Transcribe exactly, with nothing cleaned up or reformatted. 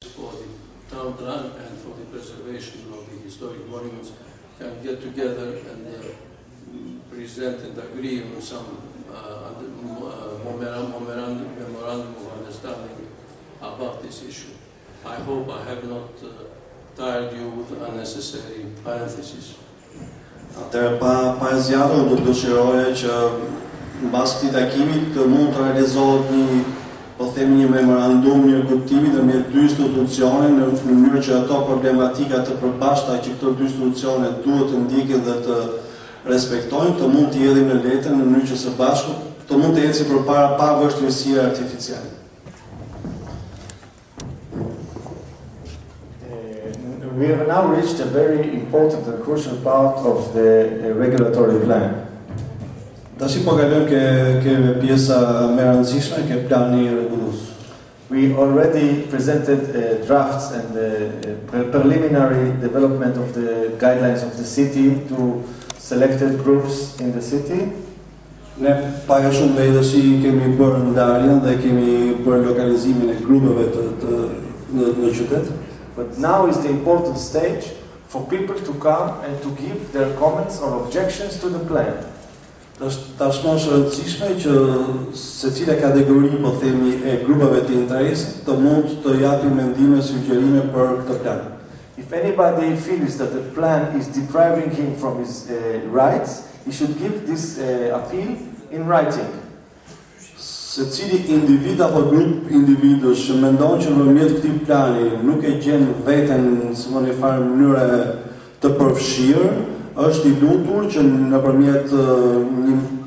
for the town plan and for the preservation of the historic monuments can get together and uh, present and agree on some uh, memorandum, memorandum of understanding about this issue. I hope I have not uh, tired you with unnecessary parentheses. Atëherë pa pa zgjatur, do të dëshiroja që mbas këtij takimi të mund të realizohet një, po themi, një memorandum, një kuptimi ndërmjet dy institucione në mënyrë që ato problematika të përbashkëta që këto dy institucione duhet të ndjekin dhe të respektojnë, të mund të jedhin në letër në mënyrë që së bashku të mund të ecë përpara pa vështirësi artificiale. We have now reached a very important and crucial part of the uh, regulatory plan. Tash po kalojmë ke ke pjesa më e rëndësishme, ke plani rregullues. We already presented uh, drafts and the uh, preliminary development of the guidelines of the city to selected groups in the city. Ne pak a shumë me tash kemi bërë ndarjen dhe kemi bërë lokalizimin e grupeve të, të në, në qytet. But now is the important stage for people to come and to give their comments or objections to the plan. Tashmë është e rëndësishme që secila kategori, po themi, e grupeve të interesit të mund të japë mendime, sugjerime për këtë plan. If anybody feels that the plan is depriving him from his uh, rights, he should give this uh, appeal in writing. Secili individ apo grup individësh që mendon që nëpërmjet këtij plani nuk e gjen veten në një farë mënyre të përfshirë, është i lutur që nëpërmjet një